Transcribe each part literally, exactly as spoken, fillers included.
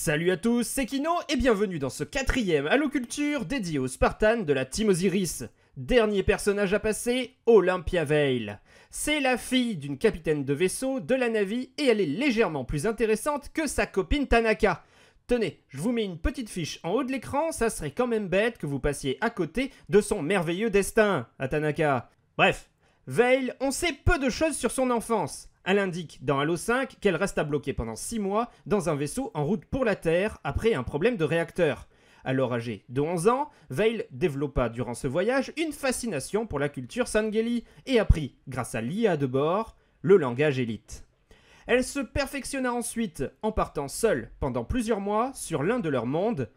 Salut à tous, c'est Kino et bienvenue dans ce quatrième Halo Culture dédié aux Spartans de la Team Osiris. Dernier personnage à passer, Olympia Vale. C'est la fille d'une capitaine de vaisseau de la Navy et elle est légèrement plus intéressante que sa copine Tanaka. Tenez, je vous mets une petite fiche en haut de l'écran, ça serait quand même bête que vous passiez à côté de son merveilleux destin, à Tanaka. Bref, Vale, on sait peu de choses sur son enfance. Elle indique dans Halo cinq qu'elle resta bloquée pendant six mois dans un vaisseau en route pour la Terre après un problème de réacteur. Alors âgée de onze ans, Vale développa durant ce voyage une fascination pour la culture Sangheili et apprit, grâce à l'I A de bord, le langage élite. Elle se perfectionna ensuite en partant seule pendant plusieurs mois sur l'un de leurs mondes,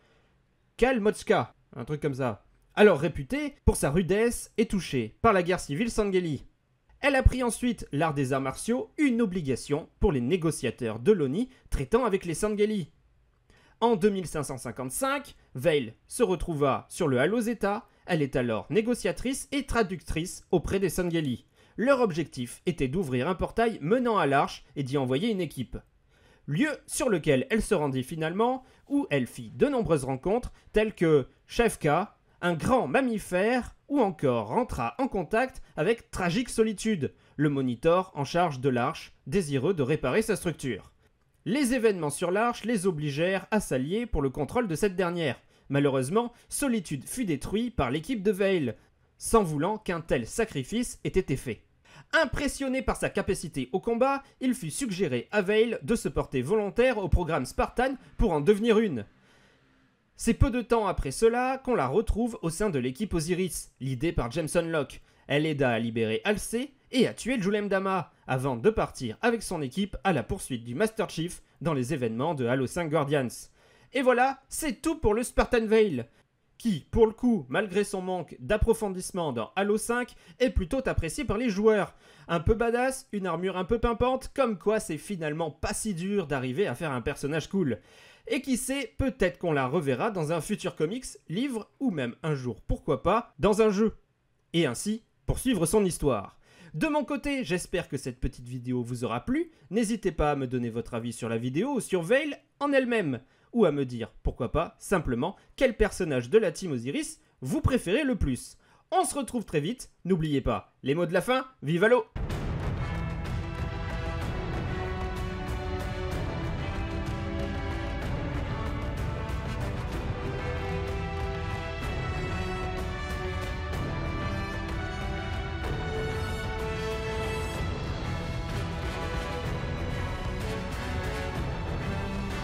Kalmotska, un truc comme ça, alors réputée pour sa rudesse et touchée par la guerre civile Sangheili. Elle apprit ensuite l'art des arts martiaux, une obligation pour les négociateurs de l'O N I traitant avec les Sangheili. En deux mille cinq cent cinquante-cinq, Vale se retrouva sur le Halo Zeta, elle est alors négociatrice et traductrice auprès des Sangheili. Leur objectif était d'ouvrir un portail menant à l'Arche et d'y envoyer une équipe. Lieu sur lequel elle se rendit finalement, où elle fit de nombreuses rencontres telles que Shevka, un grand mammifère, ou encore rentra en contact avec Tragique Solitude, le monitor en charge de l'Arche, désireux de réparer sa structure. Les événements sur l'Arche les obligèrent à s'allier pour le contrôle de cette dernière. Malheureusement, Solitude fut détruit par l'équipe de Vale, sans voulant qu'un tel sacrifice ait été fait. Impressionné par sa capacité au combat, il fut suggéré à Vale de se porter volontaire au programme Spartan pour en devenir une. C'est peu de temps après cela qu'on la retrouve au sein de l'équipe Osiris, l'idée par Jameson Locke. Elle aida à libérer Halsey et à tuer Julem Dama, avant de partir avec son équipe à la poursuite du Master Chief dans les événements de Halo cinq Guardians. Et voilà, c'est tout pour le Spartan Vale, qui, pour le coup, malgré son manque d'approfondissement dans Halo cinq, est plutôt apprécié par les joueurs. Un peu badass, une armure un peu pimpante, comme quoi c'est finalement pas si dur d'arriver à faire un personnage cool. Et qui sait, peut-être qu'on la reverra dans un futur comics, livre, ou même un jour, pourquoi pas, dans un jeu. Et ainsi, poursuivre son histoire. De mon côté, j'espère que cette petite vidéo vous aura plu. N'hésitez pas à me donner votre avis sur la vidéo ou sur Vale en elle-même. Ou à me dire, pourquoi pas, simplement, quel personnage de la Team Osiris vous préférez le plus. On se retrouve très vite, n'oubliez pas, les mots de la fin, vive Halo!